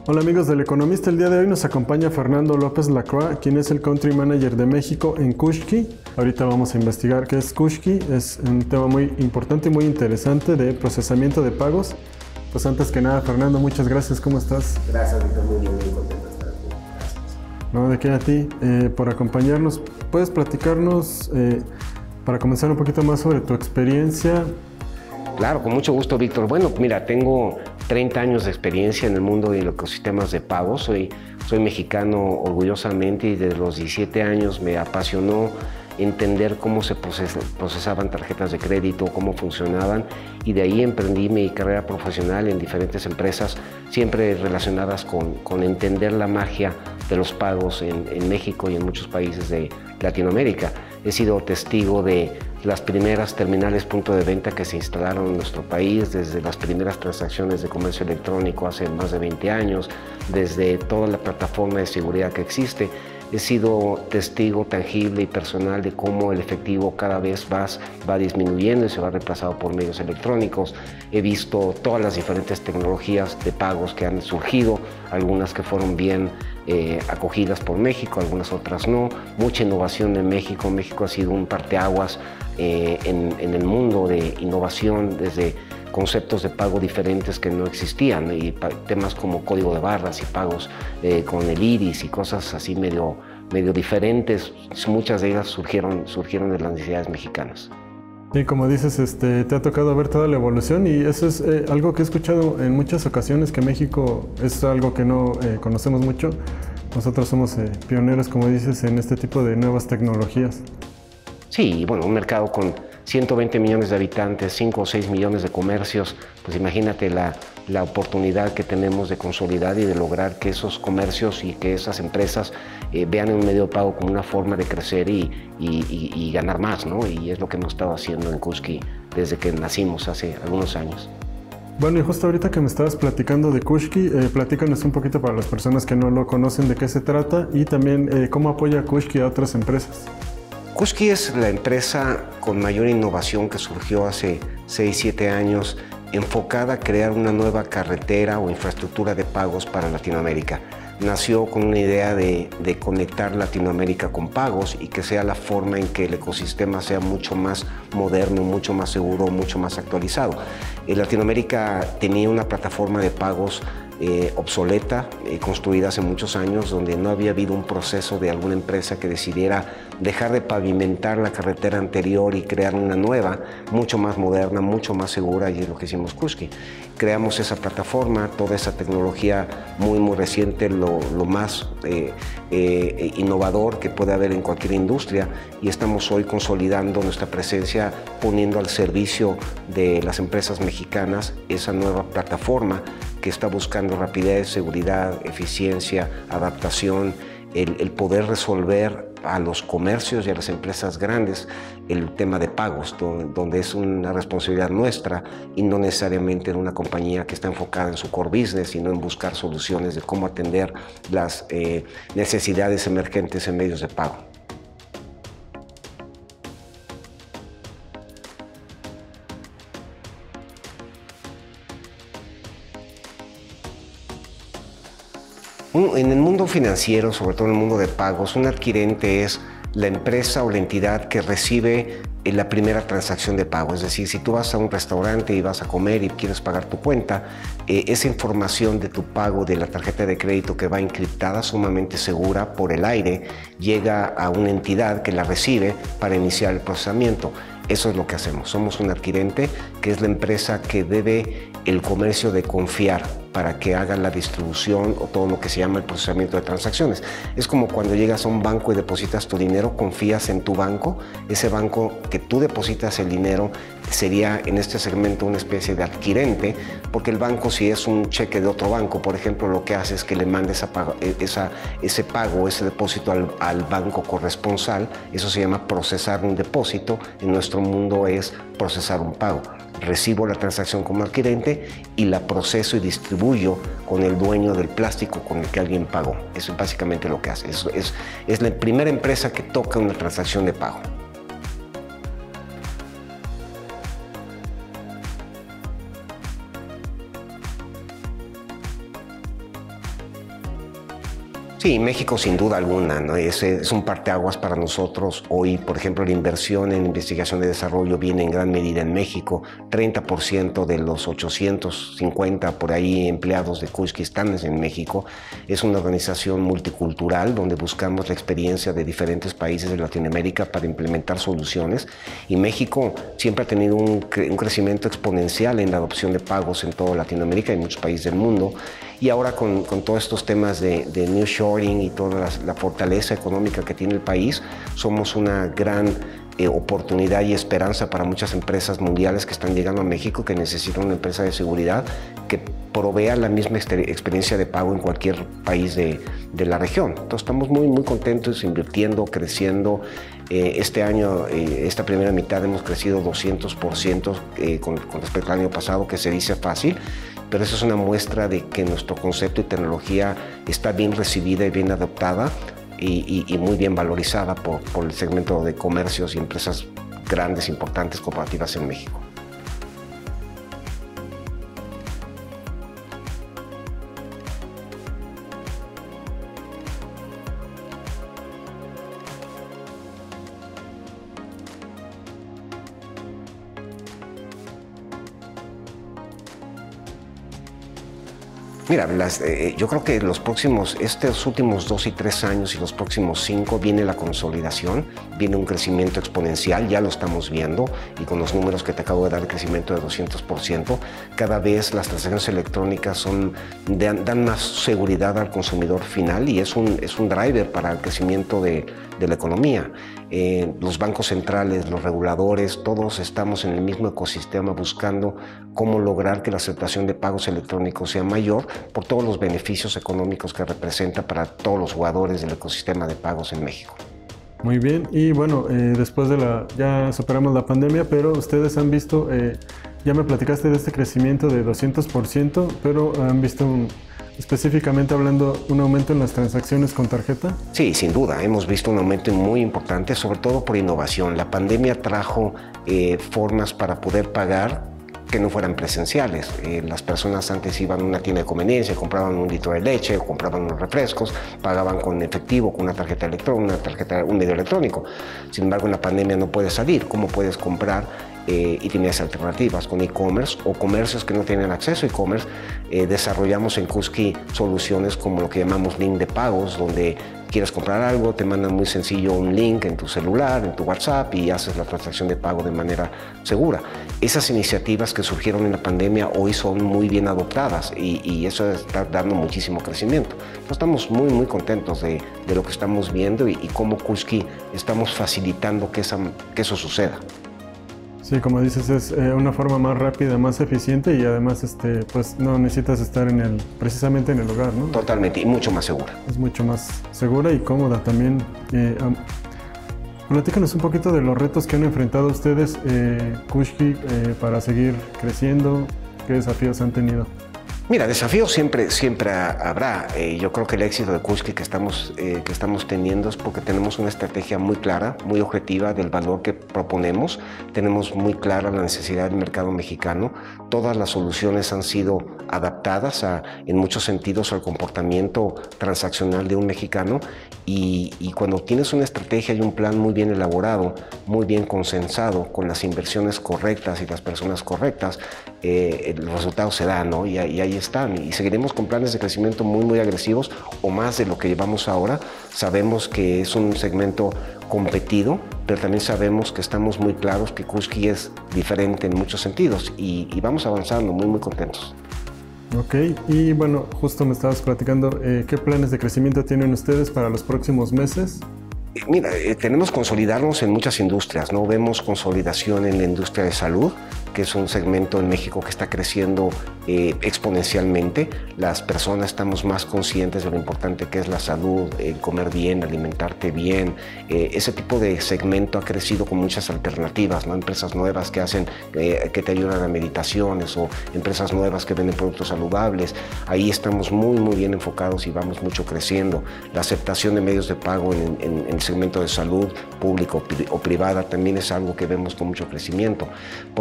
Hola amigos del Economista, el día de hoy nos acompaña Fernando López Lacroix, quien es el Country Manager de México en Kushki. Ahorita vamos a investigar qué es Kushki, es un tema muy importante y muy interesante de procesamiento de pagos. Pues antes que nada, Fernando, muchas gracias, ¿cómo estás? Gracias, Víctor, muy bien, muy contento de estar aquí. Gracias. No, de qué a ti, por acompañarnos. ¿Puedes platicarnos, para comenzar un poquito más sobre tu experiencia? Claro, con mucho gusto, Víctor. Bueno, mira, tengo 30 años de experiencia en el mundo de los ecosistemas de pago. Soy mexicano orgullosamente y desde los 17 años me apasionó entender cómo se procesaban tarjetas de crédito, cómo funcionaban, y de ahí emprendí mi carrera profesional en diferentes empresas, siempre relacionadas con entender la magia de los pagos en México y en muchos países de Latinoamérica. He sido testigo de las primeras terminales punto de venta que se instalaron en nuestro país, desde las primeras transacciones de comercio electrónico hace más de 20 años, desde toda la plataforma de seguridad que existe. He sido testigo tangible y personal de cómo el efectivo cada vez va disminuyendo y se va reemplazado por medios electrónicos. He visto todas las diferentes tecnologías de pagos que han surgido, algunas que fueron bien acogidas por México, algunas otras no. Mucha innovación en México. México ha sido un parteaguas en el mundo de innovación, desde conceptos de pago diferentes que no existían y temas como código de barras y pagos con el iris y cosas así medio diferentes. Muchas de ellas surgieron de las necesidades mexicanas. Sí, como dices, te ha tocado ver toda la evolución y eso es algo que he escuchado en muchas ocasiones, que México es algo que no conocemos mucho. Nosotros somos pioneros, como dices, en este tipo de nuevas tecnologías. Sí, bueno, un mercado con 120 millones de habitantes, 5 o 6 millones de comercios, pues imagínate la oportunidad que tenemos de consolidar y de lograr que esos comercios y que esas empresas vean un medio de pago como una forma de crecer y ganar más, ¿no? Y es lo que hemos estado haciendo en Kushki desde que nacimos hace algunos años. Bueno, y justo ahorita que me estabas platicando de Kushki, platícanos un poquito para las personas que no lo conocen de qué se trata y también cómo apoya Kushki a otras empresas. Kushki es la empresa con mayor innovación que surgió hace 6-7 años, enfocada a crear una nueva carretera o infraestructura de pagos para Latinoamérica. Nació con una idea de conectar Latinoamérica con pagos y que sea la forma en que el ecosistema sea mucho más moderno, mucho más seguro, mucho más actualizado. Latinoamérica tenía una plataforma de pagos obsoleta, construida hace muchos años, donde no había habido un proceso de alguna empresa que decidiera dejar de pavimentar la carretera anterior y crear una nueva, mucho más moderna, mucho más segura, y es lo que hicimos Kushki. Creamos esa plataforma, toda esa tecnología muy reciente, lo más innovador que puede haber en cualquier industria, y estamos hoy consolidando nuestra presencia, poniendo al servicio de las empresas mexicanas esa nueva plataforma que está buscando rapidez, seguridad, eficiencia, adaptación, el poder resolver a los comercios y a las empresas grandes el tema de pagos, donde es una responsabilidad nuestra y no necesariamente de una compañía que está enfocada en su core business, sino en buscar soluciones de cómo atender las necesidades emergentes en medios de pago. En el mundo financiero, sobre todo en el mundo de pagos, un adquirente es la empresa o la entidad que recibe la primera transacción de pago. Es decir, si tú vas a un restaurante y vas a comer y quieres pagar tu cuenta, esa información de tu pago de la tarjeta de crédito, que va encriptada, sumamente segura por el aire, llega a una entidad que la recibe para iniciar el procesamiento. Eso es lo que hacemos. Somos un adquirente, que es la empresa que debe el comercio de confiar para que haga la distribución o todo lo que se llama el procesamiento de transacciones. Es como cuando llegas a un banco y depositas tu dinero, confías en tu banco. Ese banco que tú depositas el dinero sería en este segmento una especie de adquirente, porque el banco, si es un cheque de otro banco, por ejemplo, lo que hace es que le mande ese pago, ese depósito al banco corresponsal. Eso se llama procesar un depósito. En nuestro mundo es procesar un pago. Recibo la transacción como adquirente y la proceso y distribuyo con el dueño del plástico con el que alguien pagó. Eso es básicamente lo que hace. Es la primera empresa que toca una transacción de pago. Sí, México sin duda alguna, ¿no? Es un parteaguas para nosotros. Hoy, por ejemplo, la inversión en investigación y desarrollo viene en gran medida en México. 30% de los 850 por ahí empleados de Kushki están en México. Es una organización multicultural donde buscamos la experiencia de diferentes países de Latinoamérica para implementar soluciones. Y México siempre ha tenido un crecimiento exponencial en la adopción de pagos en toda Latinoamérica y muchos países del mundo. Y ahora con todos estos temas de nearshoring y toda la fortaleza económica que tiene el país, somos una gran oportunidad y esperanza para muchas empresas mundiales que están llegando a México, que necesitan una empresa de seguridad que provea la misma experiencia de pago en cualquier país de la región. Entonces estamos muy, muy contentos, invirtiendo, creciendo. Este año, esta primera mitad, hemos crecido 200% con respecto al año pasado, que se dice fácil, pero eso es una muestra de que nuestro concepto y tecnología está bien recibida y bien adoptada y muy bien valorizada por el segmento de comercios y empresas grandes, importantes, corporativas en México. Mira, yo creo que estos últimos 2 y 3 años y los próximos 5 viene la consolidación, viene un crecimiento exponencial, ya lo estamos viendo, y con los números que te acabo de dar, el crecimiento de 200%, cada vez las transacciones electrónicas dan más seguridad al consumidor final y es un driver para el crecimiento de la economía. Los bancos centrales, los reguladores, todos estamos en el mismo ecosistema buscando cómo lograr que la aceptación de pagos electrónicos sea mayor por todos los beneficios económicos que representa para todos los jugadores del ecosistema de pagos en México. Muy bien, y bueno, después ya superamos la pandemia, pero ustedes han visto, ya me platicaste de este crecimiento de 200%, pero han visto específicamente hablando, un aumento en las transacciones con tarjeta. Sí, sin duda, hemos visto un aumento muy importante, sobre todo por innovación. La pandemia trajo formas para poder pagar que no fueran presenciales. Las personas antes iban a una tienda de conveniencia, compraban un litro de leche o compraban unos refrescos, pagaban con efectivo, con una tarjeta electrónica, un medio electrónico. Sin embargo, en la pandemia no puedes salir. ¿Cómo puedes comprar? Y tienes alternativas con e-commerce o comercios que no tienen acceso a e-commerce. Desarrollamos en Kushki soluciones como lo que llamamos link de pagos, donde quieres comprar algo, te mandan muy sencillo un link en tu celular, en tu WhatsApp y haces la transacción de pago de manera segura. Esas iniciativas que surgieron en la pandemia hoy son muy bien adoptadas y eso está dando muchísimo crecimiento. Entonces, estamos muy, muy contentos de lo que estamos viendo y cómo Kushki estamos facilitando que eso suceda. Sí, como dices, es una forma más rápida, más eficiente y además pues no necesitas estar precisamente en el hogar, ¿no? Totalmente, y mucho más segura. Es mucho más segura y cómoda también. Platícanos un poquito de los retos que han enfrentado ustedes, Kushki, para seguir creciendo. ¿Qué desafíos han tenido? Mira, desafíos siempre habrá. Yo creo que el éxito de Kushki que estamos teniendo es porque tenemos una estrategia muy clara, muy objetiva del valor que proponemos. Tenemos muy clara la necesidad del mercado mexicano. Todas las soluciones han sido adaptadas en muchos sentidos al comportamiento transaccional de un mexicano y cuando tienes una estrategia y un plan muy bien elaborado, muy bien consensado, con las inversiones correctas y las personas correctas, los resultados se dan, ¿no? Y ahí están. Y seguiremos con planes de crecimiento muy, muy agresivos o más de lo que llevamos ahora. Sabemos que es un segmento competido, pero también sabemos que estamos muy claros que Kushki es diferente en muchos sentidos y vamos avanzando muy, muy contentos. Ok, y bueno, justo me estabas platicando, ¿qué planes de crecimiento tienen ustedes para los próximos meses? Mira, tenemos que consolidarnos en muchas industrias, ¿no? Vemos consolidación en la industria de salud, que es un segmento en México que está creciendo exponencialmente. Las personas estamos más conscientes de lo importante que es la salud, comer bien, alimentarte bien. Ese tipo de segmento ha crecido con muchas alternativas, ¿no? Empresas nuevas que te ayudan a meditaciones o empresas nuevas que venden productos saludables. Ahí estamos muy, muy bien enfocados y vamos mucho creciendo. La aceptación de medios de pago en el segmento de salud, público o privada, también es algo que vemos con mucho crecimiento. Por otro lado,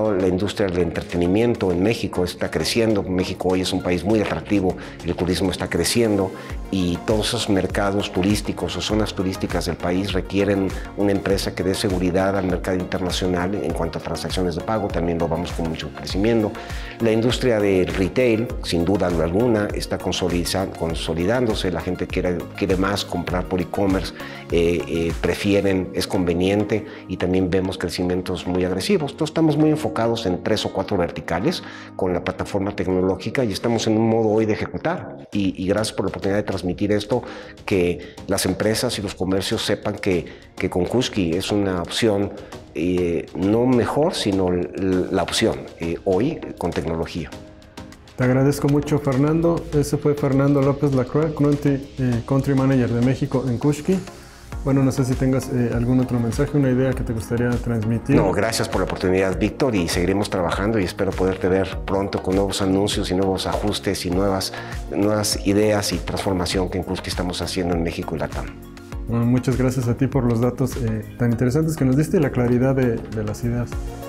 lado, la industria del entretenimiento en México está creciendo. México hoy es un país muy atractivo, el turismo está creciendo y todos esos mercados turísticos o zonas turísticas del país requieren una empresa que dé seguridad al mercado internacional en cuanto a transacciones de pago. También lo vamos con mucho crecimiento. La industria del retail, sin duda alguna, está consolidándose. La gente quiere más comprar por e-commerce, prefieren, es conveniente, y también vemos crecimientos muy agresivos. Entonces estamos muy enfocados en 3 o 4 verticales con la plataforma tecnológica y estamos en un modo hoy de ejecutar. Y gracias por la oportunidad de transmitir esto, que las empresas y los comercios sepan que con Kushki es una opción, no mejor, sino la opción hoy con tecnología. Te agradezco mucho, Fernando. Ese fue Fernando López Lacroix, Country Manager de México en Kushki. Bueno, no sé si tengas algún otro mensaje, una idea que te gustaría transmitir. No, gracias por la oportunidad, Víctor, y seguiremos trabajando y espero poderte ver pronto con nuevos anuncios y nuevos ajustes y nuevas ideas y transformación que en Kushki estamos haciendo en México y Latam. Bueno, muchas gracias a ti por los datos tan interesantes que nos diste y la claridad de las ideas.